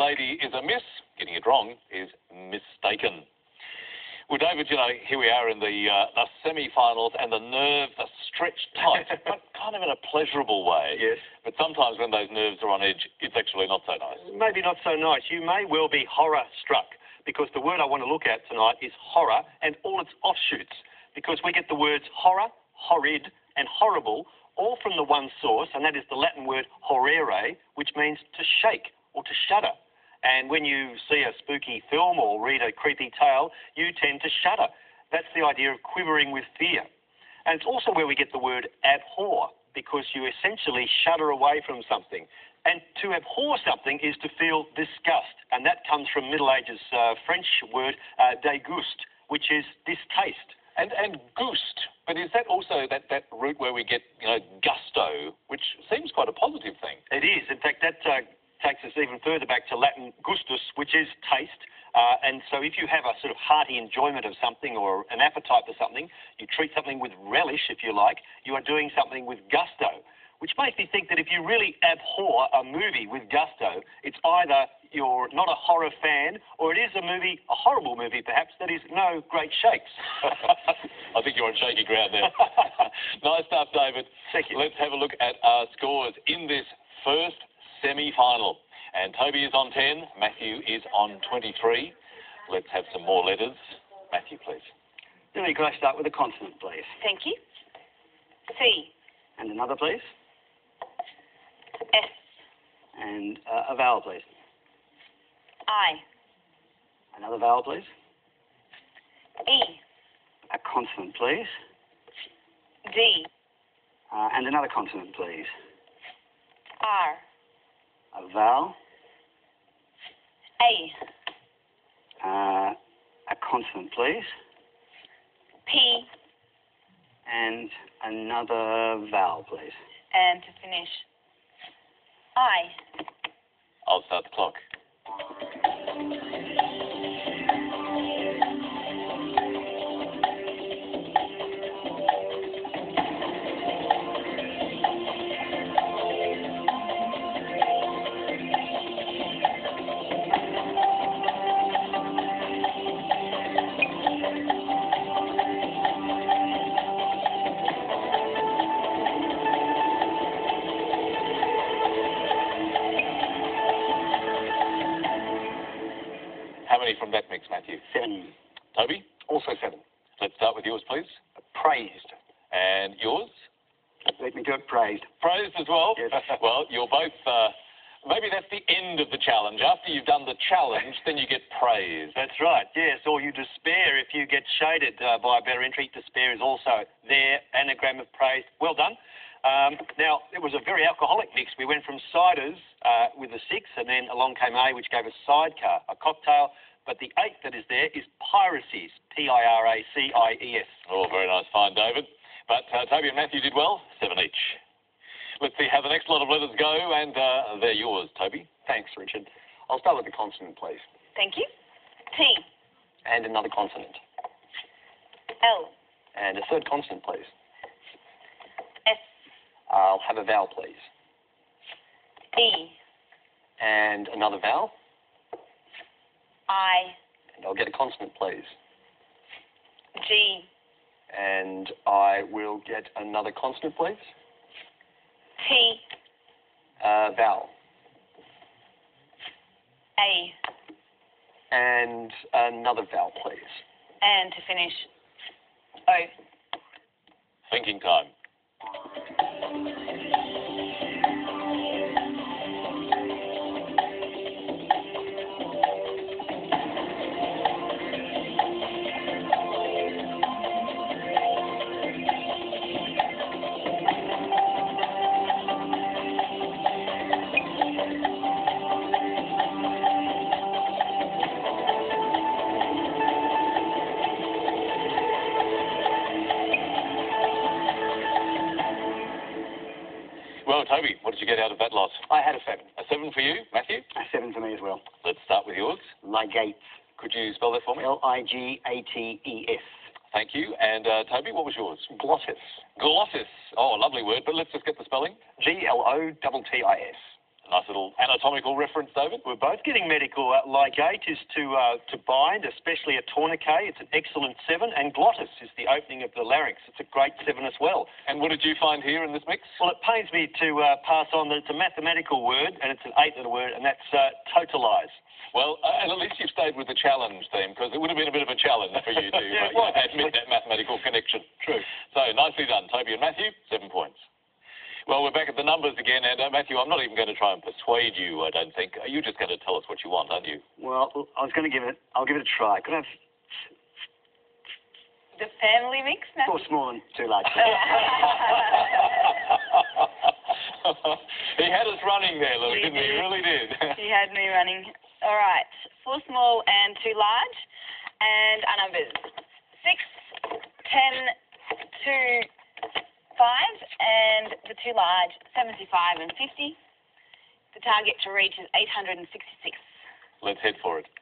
lady is a miss. Getting it wrong is mistaken. Well, David, you know, here we are in the semi-finals, and the nerves are stretched tight, but kind of in a pleasurable way. Yes. But sometimes when those nerves are on edge, it's actually not so nice. Maybe not so nice. You may well be horror-struck, because the word I want to look at tonight is horror and all its offshoots, because we get the words horror, horrid, and horrible all from the one source, and that is the Latin word horrere, which means to shake or to shudder. And when you see a spooky film or read a creepy tale, you tend to shudder. That's the idea of quivering with fear. And it's also where we get the word abhor, because you essentially shudder away from something. And to abhor something is to feel disgust, and that comes from Middle Ages French word déguste, which is distaste. And gust, but is that also that root where we get, you know, gusto, which seems quite a positive thing? It is. In fact, that takes us even further back to Latin gustus, which is taste. And so if you have a sort of hearty enjoyment of something or an appetite for something, you treat something with relish, if you like, you are doing something with gusto, which makes me think that if you really abhor a movie with gusto, it's either you're not a horror fan or it is a movie, a horrible movie perhaps, that is no great shakes. I think you're on shaky ground there. Nice stuff, David. Thank you. Let's have a look at our scores in this first semi-final. And Toby is on 10, Matthew is on 23. Let's have some more letters. Matthew, please. Lily, could I start with a consonant, please? Thank you. C. And another, please? S. And a vowel, please? I. Another vowel, please? E. A consonant, please? D. And another consonant, please? R. A vowel? A. A consonant, please? P. And another vowel, please? And to finish, I. I'll start the clock. How many from that mix, Matthew? 7. Toby? Also 7. Let's start with yours, please. Praised. And yours? Let me do it. Praised. Praised as well? Yes. Well, you're both... maybe that's the end of the challenge. After you've done the challenge, then you get praised. That's right, yes. Or you despair if you get shaded by a better entry. Despair is also there. Anagram of praised. Well done. Now, it was a very alcoholic mix. We went from ciders with the 6, and then along came A, which gave us sidecar, a cocktail. But the 8 that is there is piracies, P-I-R-A-C-I-E-S. Oh, very nice find, David. But Toby and Matthew did well, 7 each. Let's see how the next lot of letters go, and they're yours, Toby. Thanks, Richard. I'll start with the consonant, please. Thank you. T. And another consonant. L. And a third consonant, please. S. I'll have a vowel, please. E. And another vowel. I. And I'll get a consonant, please. G. And I will get another consonant, please. T. Vowel. A. And another vowel, please. And to finish, O. Thinking time. Well, Toby, what did you get out of that lot? I had a 7. A 7 for you, Matthew? A 7 for me as well. Let's start with yours. Ligates. Could you spell that for me? L-I-G-A-T-E-S. Thank you. And Toby, what was yours? Glottis. Glottis. Oh, a lovely word, but let's just get the spelling. G-L-O-T-T-I-S. Nice little anatomical reference, David. We're both getting medical. Ligate is to bind, especially a tourniquet. It's an excellent 7. And glottis is the opening of the larynx. It's a great 7 as well. And what did you find here in this mix? Well, it pains me to pass on that it's a mathematical word, and it's an 8-letter word, and that's totalise. Well, and at least you've stayed with the challenge theme, because it would have been a bit of a challenge for you to admit that mathematical connection. True. So, nicely done, Toby and Matthew, 7 points. Well, we're back at the numbers again, and Matthew, I'm not even going to try and persuade you, I don't think. You're just going to tell us what you want, aren't you? Well, I'll give it a try. Could I have The family mix, Matthew? 4 small and 2 large? He had us running there, Lou, didn't he? He really did. He had me running. All right. 4 small and 2 large. And our numbers 6, 10, 2, 5. And the 2 large, 75 and 50. The target to reach is 866. Let's head for it.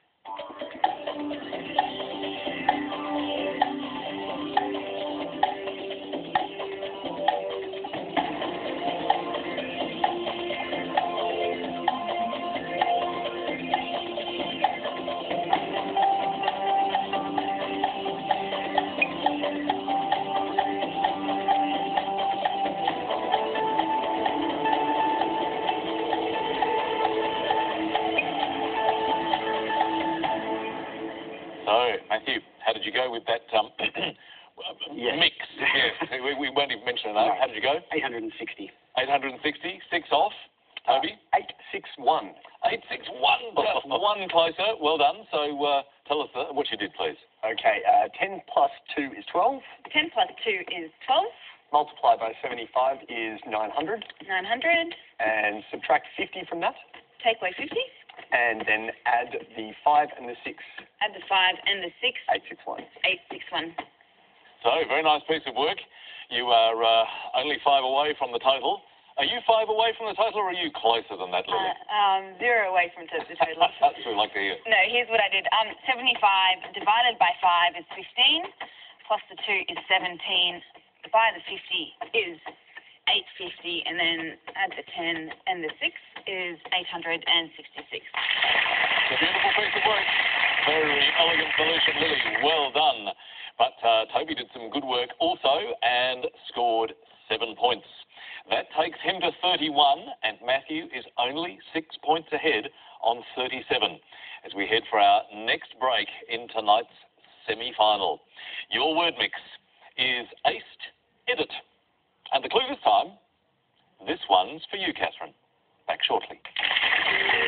So, Matthew, how did you go with that Yes. mix? Yes, we won't even mention it. How did you go? 860. 860, 6 off. Toby? 861. 861, just one closer. Well done. So tell us what you did, please. Okay, 10 plus 2 is 12. 10 plus 2 is 12. Multiplied by 75 is 900. 900. And subtract 50 from that. Take away 50. And then add the 5 and the 6. Add the 5 and the 6. 861. 861. So, very nice piece of work. You are only 5 away from the total. Are you 5 away from the total, or are you closer than that, Lily? 0 away from the total. That's what we like to hear. No, here's what I did. 75 divided by 5 is 15, plus the 2 is 17, by the 50 is 850, and then add the 10 and the 6 is 866. It's a beautiful piece of work. Very elegant solution, Lily. Well done. But Toby did some good work also and scored 7 points. That takes him to 31, and Matthew is only 6 points ahead on 37 as we head for our next break in tonight's semi-final. Your word mix is aced edit. And the clue this time, this one's for you, Catherine. Back shortly.